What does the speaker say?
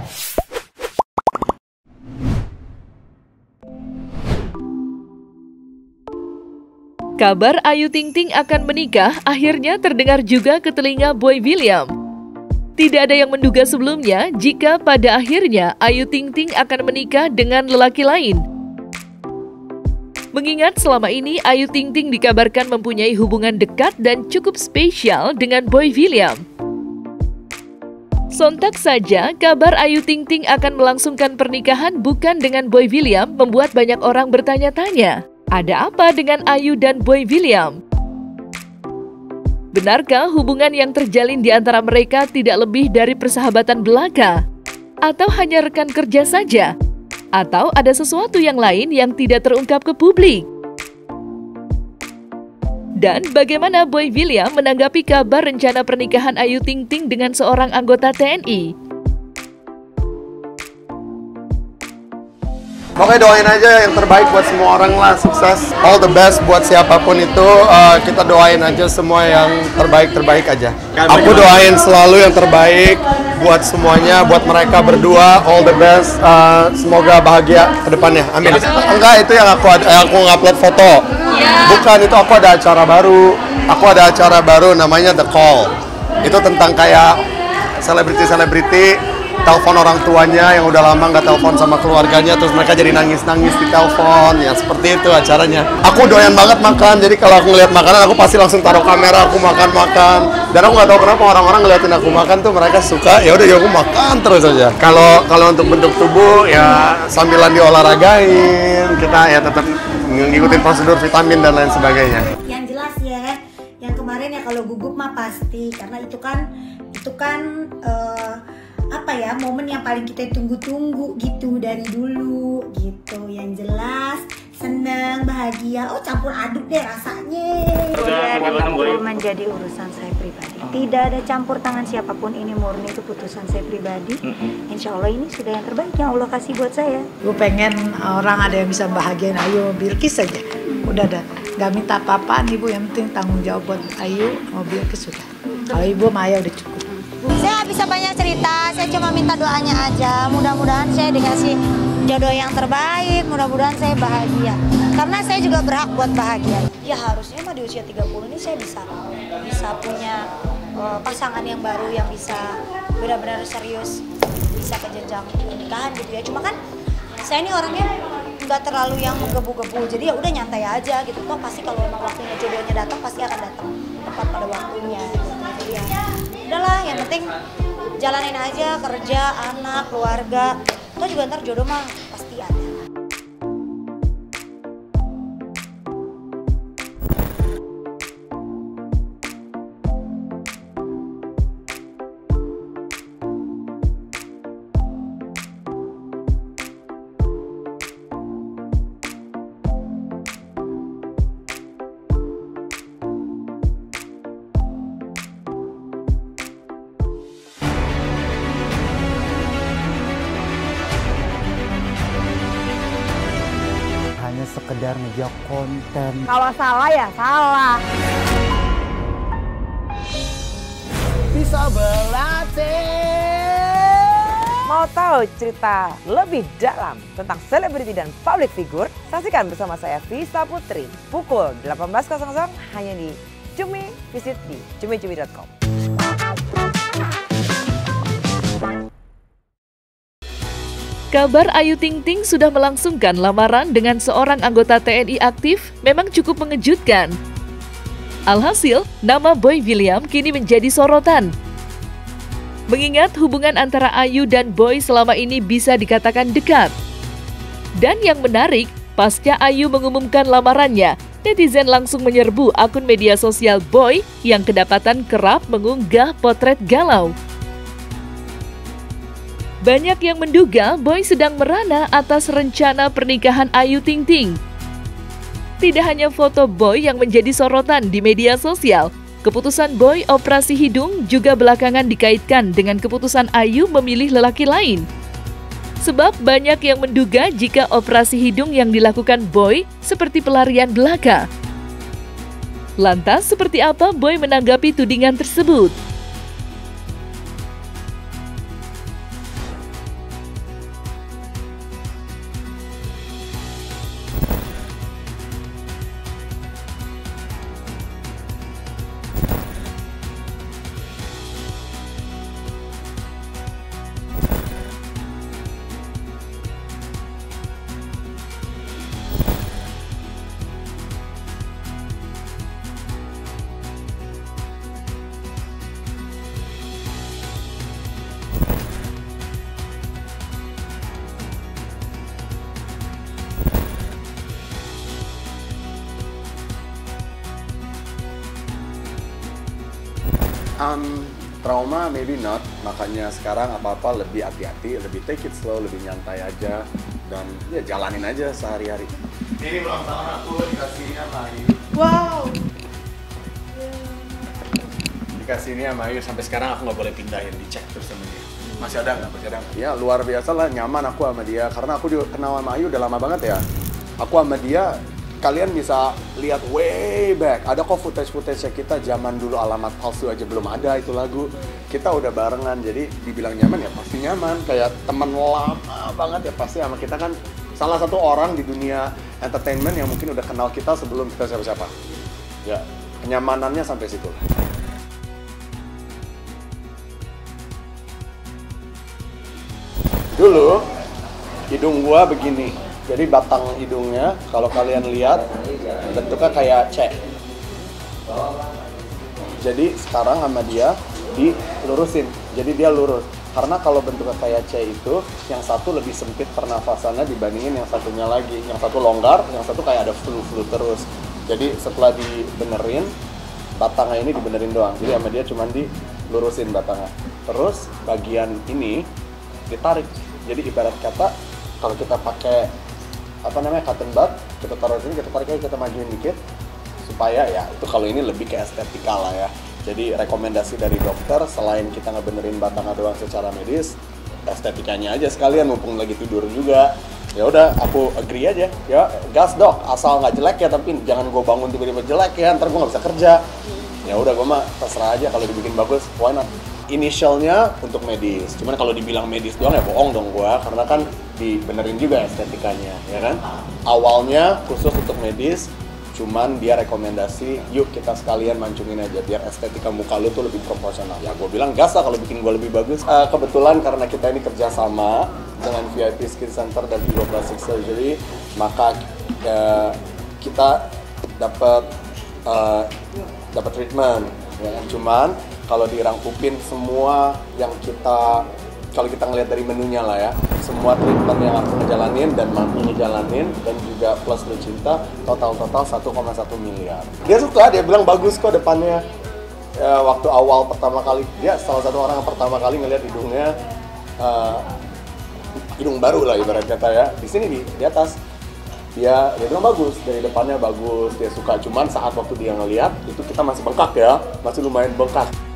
Kabar Ayu Ting Ting akan menikah akhirnya terdengar juga ke telinga Boy William. Tidak ada yang menduga sebelumnya jika pada akhirnya Ayu Ting Ting akan menikah dengan lelaki lain. Mengingat selama ini Ayu Ting Ting dikabarkan mempunyai hubungan dekat dan cukup spesial dengan Boy William. Sontak saja kabar Ayu Ting Ting akan melangsungkan pernikahan bukan dengan Boy William membuat banyak orang bertanya-tanya. Ada apa dengan Ayu dan Boy William? Benarkah hubungan yang terjalin di antara mereka tidak lebih dari persahabatan belaka? Atau hanya rekan kerja saja? Atau ada sesuatu yang lain yang tidak terungkap ke publik? Dan bagaimana Boy William menanggapi kabar rencana pernikahan Ayu Ting Ting dengan seorang anggota TNI? Pokoknya doain aja yang terbaik buat semua orang lah, sukses. All the best buat siapapun itu, kita doain aja semua yang terbaik-terbaik aja. Aku doain selalu yang terbaik buat semuanya, buat mereka berdua, all the best. Semoga bahagia ke depannya, amin. Enggak, itu yang aku ngupload foto. Bukan, itu aku ada acara baru. Aku ada acara baru namanya The Call. Itu tentang kayak selebriti-selebriti telepon orang tuanya yang udah lama nggak telepon sama keluarganya, terus mereka jadi nangis-nangis di telepon, ya seperti itu acaranya. Aku doyan banget makan, jadi kalau aku ngeliat makanan aku pasti langsung taruh kamera, aku makan. Dan aku nggak tahu kenapa orang-orang ngeliatin aku makan tuh mereka suka, ya udah ya aku makan terus aja. Kalau untuk bentuk tubuh ya sambilan diolahragain, kita ya tetap ngikutin prosedur vitamin dan lain sebagainya. Yang jelas ya, yang kemarin ya kalau gugup mah pasti, karena itu kan apa ya, momen yang paling kita tunggu-tunggu gitu dari dulu gitu. Yang jelas seneng, bahagia, campur aduk deh rasanya. Jadi menjadi urusan saya pribadi. Tidak ada campur tangan siapapun, ini murni keputusan saya pribadi. Insya Allah ini sudah yang terbaik yang Allah kasih buat saya. Gue pengen orang ada yang bisa bahagiain Ayu Bilkis aja. Udah dah, gak minta apa-apaan ibu, yang penting tanggung jawab buat Ayu mau Bilkis sudah. Kalau ibu sama Ayah udah cukup. Saya nggak bisa banyak cerita, saya cuma minta doanya aja. Mudah-mudahan saya dikasih jodoh yang terbaik, mudah-mudahan saya bahagia. Karena saya juga berhak buat bahagia. Ya harusnya mah di usia 30 ini saya bisa punya pasangan yang baru yang bisa benar-benar serius, bisa ke jenjang pernikahan gitu ya. Cuma kan saya ini orangnya nggak terlalu yang menggebu-gebu, jadi ya udah nyantai aja gitu. Toh pasti kalau memang waktunya jodohnya datang pasti akan datang tepat pada waktunya. Jadi ya udahlah, yang penting jalanin aja, kerja, anak, keluarga. Toh juga ntar jodoh mah pasti ada. Sekedar ngejar konten. Kalau salah ya salah. Bisa berlatih. Mau tahu cerita lebih dalam tentang selebriti dan public figure? Saksikan bersama saya Vista Putri pukul 18.00 hanya di Cumi. Visit di cumi-cumi.com. Kabar Ayu Ting Ting sudah melangsungkan lamaran dengan seorang anggota TNI aktif memang cukup mengejutkan. Alhasil, nama Boy William kini menjadi sorotan. Mengingat hubungan antara Ayu dan Boy selama ini bisa dikatakan dekat. Dan yang menarik, pasca Ayu mengumumkan lamarannya, netizen langsung menyerbu akun media sosial Boy yang kedapatan kerap mengunggah potret galau. Banyak yang menduga Boy sedang merana atas rencana pernikahan Ayu Ting Ting. Tidak hanya foto Boy yang menjadi sorotan di media sosial, keputusan Boy operasi hidung juga belakangan dikaitkan dengan keputusan Ayu memilih lelaki lain. Sebab banyak yang menduga jika operasi hidung yang dilakukan Boy seperti pelarian belaka. Lantas seperti apa Boy menanggapi tudingan tersebut? Trauma maybe not, makanya sekarang apa-apa lebih hati-hati, lebih take it slow, lebih nyantai aja, dan ya jalanin aja sehari-hari. Ini ulang tahun aku dikasihnya sama Ayu. Wow. Dikasih ini sama Ayu, sampai sekarang aku nggak boleh pindahin, dicek terus sama dia. Masih ada nggak? Masih ada nggak? Ya luar biasa lah, nyaman aku sama dia, karena aku kenal sama Ayu udah lama banget ya. Aku sama dia, kalian bisa lihat way back, ada kok footage-footage kita zaman dulu Alamat Palsu aja belum ada itu lagu. Kita udah barengan, jadi dibilang nyaman ya pasti nyaman. Kayak teman lama banget ya pasti sama kita kan. Salah satu orang di dunia entertainment yang mungkin udah kenal kita sebelum kita siapa-siapa. Ya, kenyamanannya sampai situ. Dulu, hidung gua begini. Jadi batang hidungnya, kalau kalian lihat, bentuknya kayak C. Jadi sekarang sama dia dilurusin, jadi dia lurus. Karena kalau bentuknya kayak C itu, yang satu lebih sempit pernafasannya dibandingin yang satunya lagi. Yang satu longgar, yang satu kayak ada flu-flu terus. Jadi setelah dibenerin, batangnya ini dibenerin doang. Jadi sama dia cuma dilurusin batangnya. Terus bagian ini ditarik. Jadi ibarat kata, kalau kita pakai cotton bud, kita taruh sini, kita tarik aja, kita majuin dikit supaya ya itu kalau ini lebih ke estetika lah ya. Jadi rekomendasi dari dokter, selain kita ngebenerin batangnya doang secara medis, estetikanya aja sekalian, mumpung lagi tidur juga. Ya udah, aku agree aja. Ya gas dok, asal nggak jelek ya, tapi jangan gue bangun tiba-tiba jelek ya, ntar gue nggak bisa kerja. Ya udah, gue mah terserah aja, kalau dibikin bagus, why not? Inisialnya untuk medis, cuman kalau dibilang medis doang ya bohong dong gua, karena kan dibenerin juga estetikanya, ya kan? Awalnya khusus untuk medis, cuman dia rekomendasi, yuk kita sekalian mancungin aja biar estetika muka lu tuh lebih proporsional. Ya gua bilang gas lah kalau bikin gua lebih bagus. Kebetulan karena kita ini kerja sama dengan VIP Skin Center dan Vigo Plastic Surgery, maka kita dapat treatment, ya kan? Cuman kalau dirangkupin semua yang kalau kita ngelihat dari menunya lah ya, semua treatment yang aku ngejalanin dan mampu ngejalanin dan juga plus Lucinta, total 1,1 miliar. Dia suka, dia bilang bagus kok depannya. Waktu awal pertama kali, dia salah satu orang yang pertama kali ngelihat hidungnya, hidung baru lah ibarat kata ya, di sini di atas. Dia bilang bagus, dari depannya bagus, dia suka. Cuman saat waktu dia ngelihat, itu kita masih bengkak ya, masih lumayan bengkak.